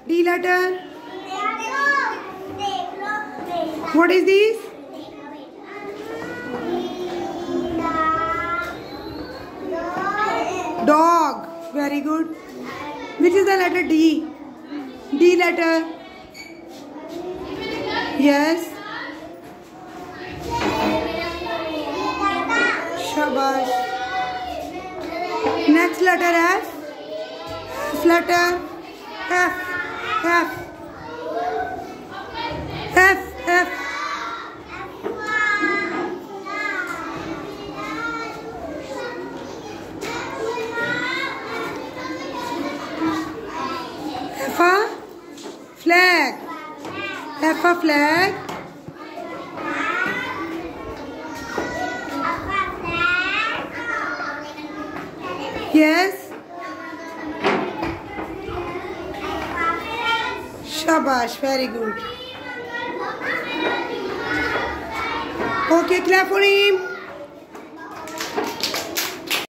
D letter. What is this? Dog. Very good. Which is the letter D? D letter. Yes. Shabash. Next letter F. F letter. F. F. F. F. F a flag. F a flag. Yes. Shabash. Very good. Okay, clap for him.